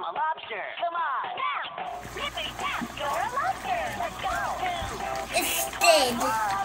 a lobster. Come on. Now. Rippity tap. You're a lobster. Let's go. 2, 3, It's dead.